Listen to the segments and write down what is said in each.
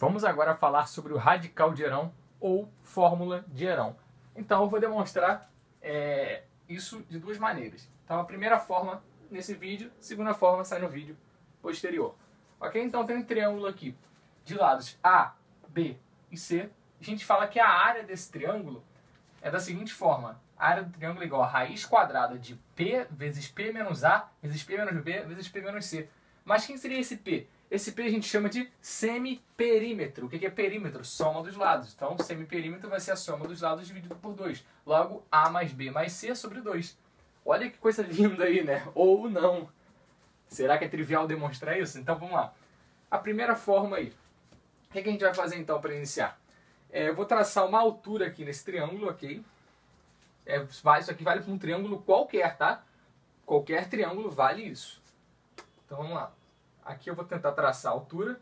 Vamos agora falar sobre o radical de Herão ou fórmula de Herão. Então eu vou demonstrar isso de duas maneiras. Então a primeira forma nesse vídeo, a segunda forma sai no vídeo posterior. Ok? Então tem um triângulo aqui de lados A, B e C. A gente fala que a área desse triângulo é da seguinte forma. A área do triângulo é igual a raiz quadrada de P vezes P menos A vezes P menos B vezes P menos C. Mas quem seria esse P? Esse P a gente chama de semiperímetro. O que é perímetro? Soma dos lados. Então, semiperímetro vai ser a soma dos lados dividido por 2. Logo, A mais B mais C sobre 2. Olha que coisa linda aí, né? Ou não. Será que é trivial demonstrar isso? Então, vamos lá. A primeira forma aí. O que a gente vai fazer, então, para iniciar? Eu vou traçar uma altura aqui nesse triângulo, ok? Isso aqui vale para um triângulo qualquer, tá? Qualquer triângulo vale isso. Então, vamos lá. Aqui eu vou tentar traçar a altura.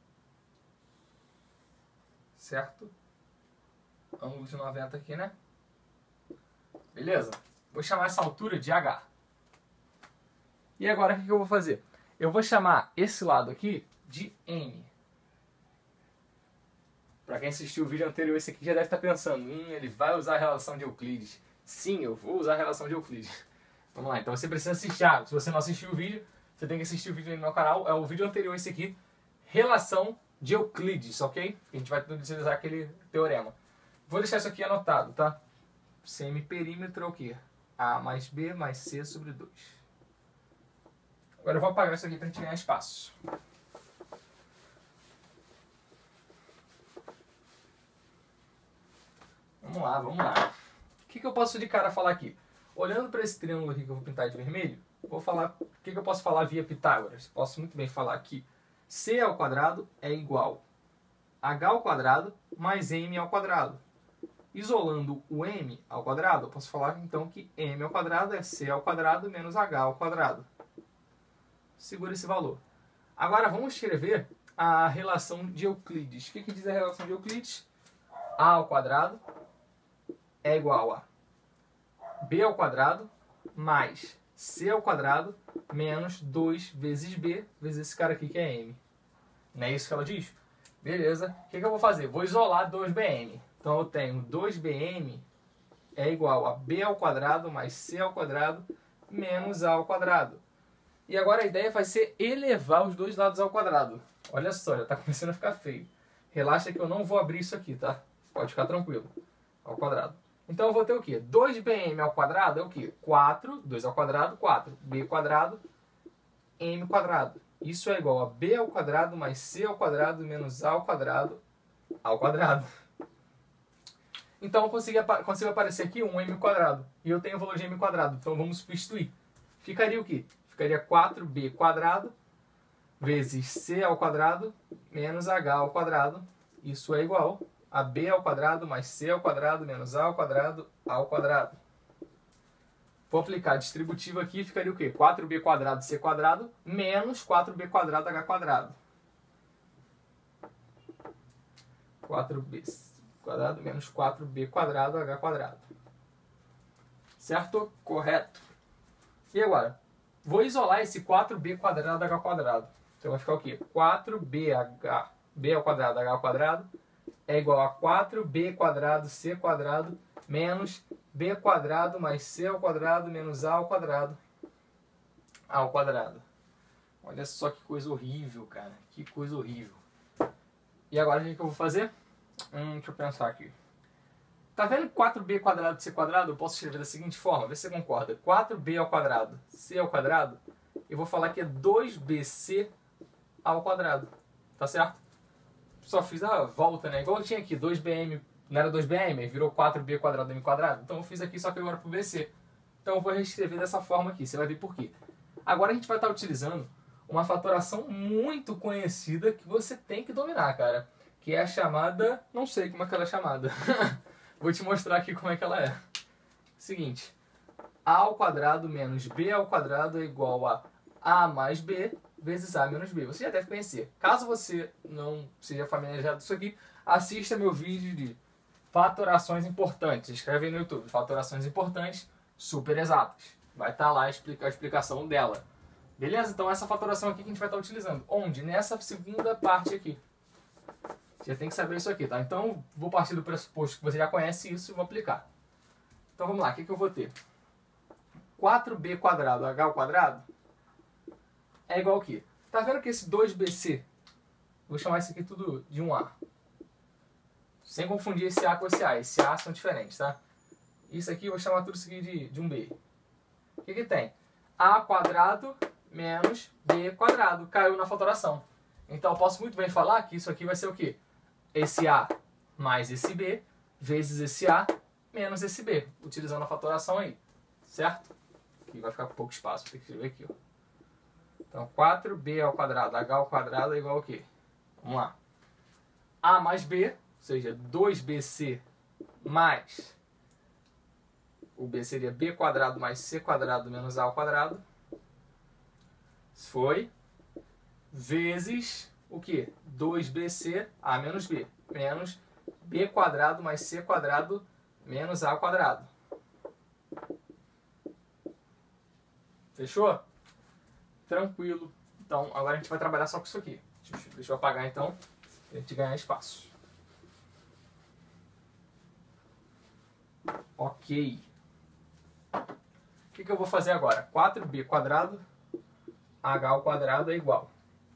Certo? Ângulo de 90 aqui, né? Beleza? Vou chamar essa altura de H. E agora o que eu vou fazer? Eu vou chamar esse lado aqui de M. Para quem assistiu o vídeo anterior, esse aqui já deve estar pensando, ele vai usar a relação de Euclides. Sim, eu vou usar a relação de Euclides. Vamos lá, então você precisa assistir. Se você não assistiu o vídeo, você tem que assistir o vídeo aí no meu canal. É o vídeo anterior esse aqui, relação de Euclides, ok? A gente vai utilizar aquele teorema. Vou deixar isso aqui anotado, tá? Semiperímetro é o quê? A mais B mais C sobre 2. Agora eu vou apagar isso aqui para a gente ganhar espaço. Vamos lá, vamos lá. O que eu posso de cara falar aqui? Olhando para esse triângulo aqui que eu vou pintar de vermelho, vou falar o que eu posso falar via Pitágoras. Posso muito bem falar que C ao quadrado é igual a H ao quadrado mais M ao quadrado. Isolando o M ao quadrado, eu posso falar então que M ao quadrado é C ao quadrado menos H ao quadrado. Segura esse valor. Agora vamos escrever a relação de Euclides. O que diz a relação de Euclides? A ao quadrado é igual a B ao quadrado mais C ao quadrado menos 2 vezes B vezes esse cara aqui que é M. Não é isso que ela diz? Beleza. O que eu vou fazer? Vou isolar 2BM. Então eu tenho 2BM é igual a B ao quadrado mais C ao quadrado menos A ao quadrado. E agora a ideia vai ser elevar os dois lados ao quadrado. Olha só, já está começando a ficar feio. Relaxa que eu não vou abrir isso aqui, tá? Pode ficar tranquilo. Ao quadrado. Então eu vou ter o quê? 2BM ao quadrado é o quê? 4, 2 ao quadrado, 4. B quadrado, M quadrado. Isso é igual a B ao quadrado mais C ao quadrado menos A ao quadrado ao quadrado. Então eu consigo aparecer aqui um M quadrado. E eu tenho o valor de M quadrado. Então vamos substituir. Ficaria o quê? Ficaria 4B quadrado vezes C ao quadrado menos H ao quadrado. Isso é igual a B ao quadrado mais C ao quadrado menos A ao quadrado ao quadrado. Vou aplicar a distributiva aqui, ficaria o quê? 4B quadrado C quadrado menos 4B quadrado H quadrado. 4B quadrado menos 4B quadrado H quadrado. Certo? Correto. E agora? Vou isolar esse 4B quadrado H quadrado. Então vai ficar o quê? 4BH, B ao quadrado H ao quadrado é igual a 4B quadrado C quadrado menos B quadrado mais C ao quadrado menos A ao quadrado Olha só que coisa horrível, cara. Que coisa horrível. E agora o que eu vou fazer? Deixa eu pensar aqui. Tá vendo 4B quadrado C quadrado? Eu posso escrever da seguinte forma, vê se você concorda. 4B ao quadrado C ao quadrado, eu vou falar que é 2BC ao quadrado. Tá certo? Só fiz a volta, né? Igual eu tinha aqui, 2BM, não era 2BM, virou 4B quadrado M quadrado. Então eu fiz aqui só que agora pro BC. Então eu vou reescrever dessa forma aqui, você vai ver por quê. Agora a gente vai estar utilizando uma fatoração muito conhecida que você tem que dominar, cara. Que é a chamada... não sei como é que ela é chamada. Vou te mostrar aqui como é que ela é. Seguinte. A ao quadrado menos B ao quadrado é igual a mais B vezes A menos B. Você já deve conhecer. Caso você não seja familiarizado com isso aqui, assista meu vídeo de fatorações importantes. Escreve aí no YouTube. Fatorações importantes super exatas. Vai estar lá a explicação dela. Beleza? Então essa fatoração aqui que a gente vai estar utilizando. Onde? Nessa segunda parte aqui. Você já tem que saber isso aqui, tá? Então, vou partir do pressuposto que você já conhece isso e vou aplicar. Então, vamos lá. O que eu vou ter? 4b quadrado h ao quadrado é igual ao quê? Tá vendo que esse 2bc, vou chamar isso aqui tudo de um a. Sem confundir esse a com esse a. Esse a são diferentes, tá? Isso aqui, eu vou chamar tudo isso aqui de um b. O que tem? A quadrado menos b quadrado. Caiu na fatoração. Então, eu posso muito bem falar que isso aqui vai ser o quê? Esse a mais esse b, vezes esse a, menos esse b. Utilizando a fatoração aí. Certo? Aqui vai ficar com pouco espaço. Vou ter que escrever aqui, ó. Então, 4b ao quadrado, h ao quadrado é igual ao quê? Vamos lá. A mais b, ou seja, 2bc mais... O b seria b quadrado mais c quadrado menos a ao quadrado. Foi. Vezes o quê? 2bc, a menos b. Menos b quadrado mais c quadrado menos a ao quadrado. Fechou? Tranquilo. Então, agora a gente vai trabalhar só com isso aqui. Deixa eu apagar então, pra gente ganhar espaço. Ok. O que eu vou fazer agora? 4b quadrado, h ao quadrado é igual.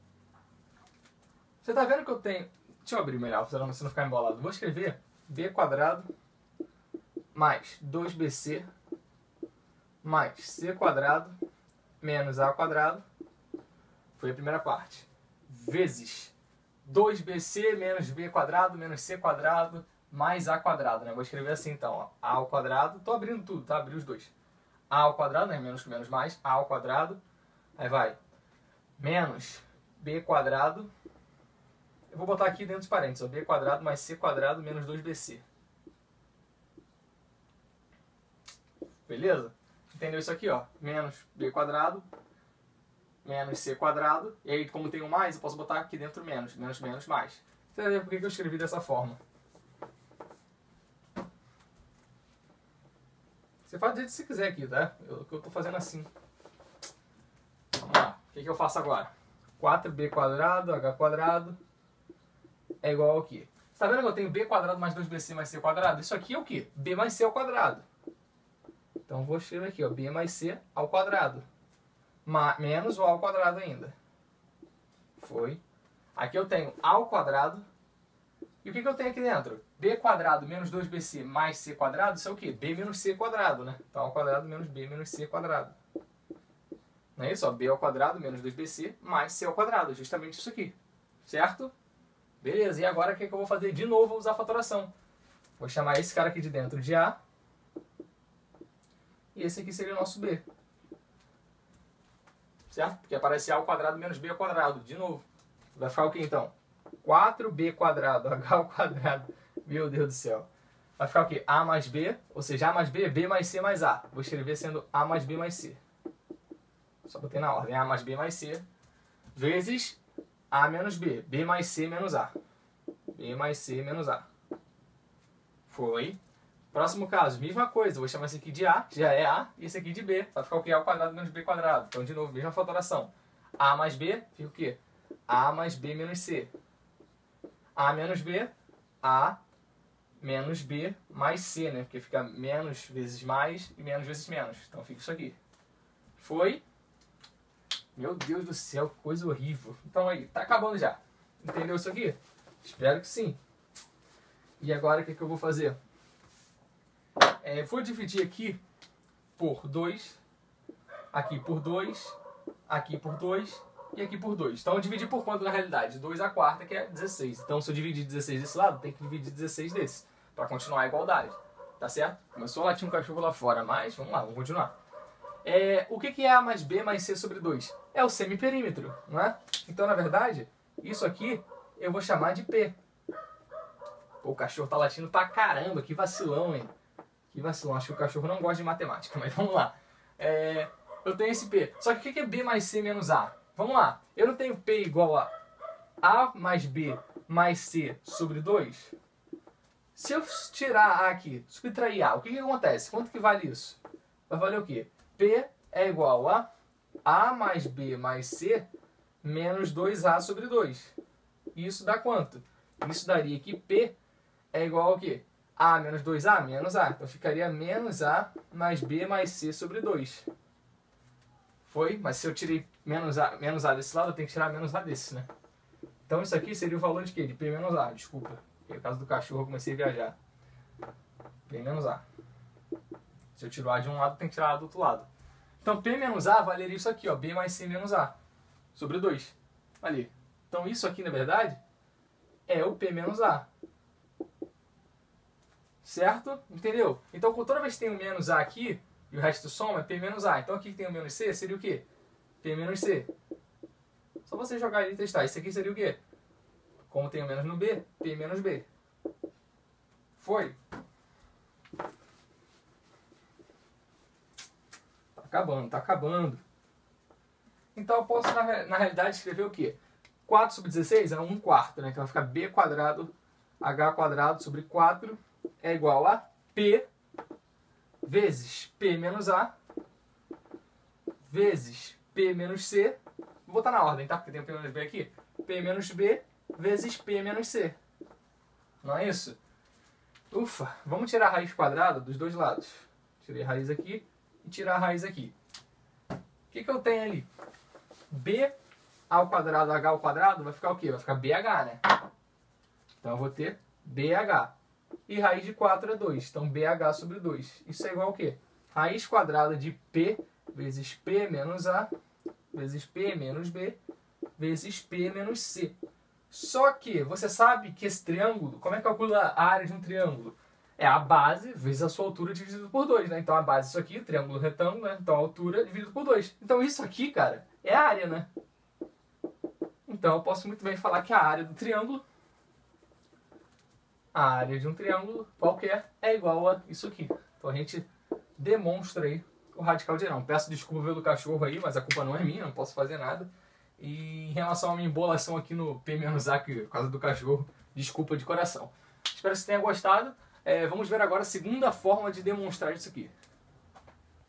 Você tá vendo que eu tenho... Deixa eu abrir melhor, para você não ficar embolado. Vou escrever b quadrado mais 2bc mais c quadrado menos a ao quadrado. Foi a primeira parte. Vezes 2bc menos b quadrado menos c quadrado mais a quadrado, né? Vou escrever assim então, ó. A ao quadrado. Tô abrindo tudo, tá? Abri os dois. A ao quadrado, né? Menos com menos mais. A ao quadrado. Aí vai. Menos b quadrado. Eu vou botar aqui dentro dos parênteses, ó. B quadrado mais c quadrado menos 2bc. Beleza? Entendeu isso aqui, ó? Menos b quadrado menos c quadrado. E aí, como tem um mais, eu posso botar aqui dentro menos. Menos, menos, mais. Você vai ver por que eu escrevi dessa forma. Você faz do jeito que você quiser aqui, tá? Eu tô fazendo assim. Vamos lá. O que eu faço agora? 4b quadrado, h quadrado é igual ao quê? Você tá vendo que eu tenho b quadrado mais 2bc mais c quadrado? Isso aqui é o quê? b mais c ao quadrado. Então, vou escrever aqui, ó, b mais c ao quadrado. Menos o a ao quadrado ainda. Foi. Aqui eu tenho a ao quadrado. E o que eu tenho aqui dentro? b quadrado menos 2bc mais c quadrado, isso é o quê? b menos c quadrado, né? Então, ao quadrado menos b menos c quadrado. Não é isso? Ó, b ao quadrado menos 2bc mais c ao quadrado. Justamente isso aqui. Certo? Beleza. E agora o que eu vou fazer? De novo, vou usar a fatoração. Vou chamar esse cara aqui de dentro de a. E esse aqui seria o nosso b. Certo? Porque aparece a ao quadrado menos b ao quadrado. De novo. Vai ficar o que então? 4b quadrado, h ao quadrado. Meu Deus do céu. Vai ficar o quê? A mais b, ou seja, a mais b, b mais c mais a. Vou escrever sendo a mais b mais c. Só botei na ordem. A mais b mais c. Vezes a menos b. B mais c menos a. B mais c menos a. Foi. Próximo caso, mesma coisa. Vou chamar esse aqui de a, já é a, e esse aqui de b. Vai ficar o quê? A ao quadrado menos b quadrado. Então, de novo, mesma fatoração. A mais b, fica o quê? A mais b menos c. A menos b, a menos b mais c, né? Porque fica menos vezes mais e menos vezes menos. Então, fica isso aqui. Foi. Meu Deus do céu, que coisa horrível. Então, aí, tá acabando já. Entendeu isso aqui? Espero que sim. E agora, o que eu vou fazer? Vou dividir aqui por 2, aqui por 2, aqui por 2 e aqui por 2. Então eu dividi por quanto na realidade? 2 a quarta, que é 16. Então se eu dividir 16 desse lado, tem que dividir 16 desse, para continuar a igualdade. Tá certo? Começou a latir um cachorro lá fora, mas vamos lá, vamos continuar. O que é A mais B mais C sobre 2? É o semiperímetro, não é? Então na verdade, isso aqui eu vou chamar de P. Pô, o cachorro tá latindo pra caramba, que vacilão, hein? Que vacilão, acho que o cachorro não gosta de matemática, mas vamos lá. Eu tenho esse P. Só que o que é B mais C menos A? Vamos lá. Eu não tenho P igual a mais B mais C sobre 2? Se eu tirar A aqui, subtrair A, o que acontece? Quanto que vale isso? Vai valer o quê? P é igual a mais B mais C menos 2A sobre 2. Isso dá quanto? Isso daria que P é igual ao quê? A menos 2A menos A. Então ficaria menos A mais B mais C sobre 2. Foi? Mas se eu tirei menos A desse lado, eu tenho que tirar menos A desse, né? Então isso aqui seria o valor de quê? De P menos A, desculpa. No caso do cachorro eu comecei a viajar. P menos A. Se eu tiro A de um lado, tem que tirar A do outro lado. Então P menos A valeria isso aqui, ó, B mais C menos A, sobre 2. Ali. Então isso aqui, na verdade, é o P menos A. Certo? Entendeu? Então toda vez que tem o menos A aqui, e o resto soma, é P menos A. Então aqui que tem o menos C, seria o quê? P menos C. Só você jogar ali e testar. Isso aqui seria o quê? Como tem o menos no B, P menos B. Foi? Tá acabando, tá acabando. Então eu posso, na realidade, escrever o quê? 4 sobre 16 é 1 quarto, né? Então vai ficar B quadrado, H quadrado sobre 4 é igual a P vezes P menos A vezes P menos C. Vou botar na ordem, tá? Porque tem o P menos B aqui. P menos B vezes P menos C. Não é isso? Ufa! Vamos tirar a raiz quadrada dos dois lados. Tirei a raiz aqui e tirar a raiz aqui. O que eu tenho ali? B ao quadrado, H ao quadrado, vai ficar o quê? Vai ficar BH, né? Então eu vou ter BH. E raiz de 4 é 2. Então BH sobre 2. Isso é igual ao quê? Raiz quadrada de P vezes P menos A vezes P menos B vezes P menos C. Só que você sabe que esse triângulo, como é que calcula a área de um triângulo? É a base vezes a sua altura dividido por 2, né? Então a base é isso aqui, triângulo retângulo, né? Então a altura dividido por 2. Então isso aqui, cara, é a área, né? Então eu posso muito bem falar que a área do triângulo, a área de um triângulo qualquer, é igual a isso aqui. Então a gente demonstra aí o radical de não. Peço desculpa pelo cachorro aí, mas a culpa não é minha, não posso fazer nada. E em relação à minha embolação aqui no P-A, que por causa do cachorro, desculpa de coração. Espero que você tenha gostado. Vamos ver agora a segunda forma de demonstrar isso aqui.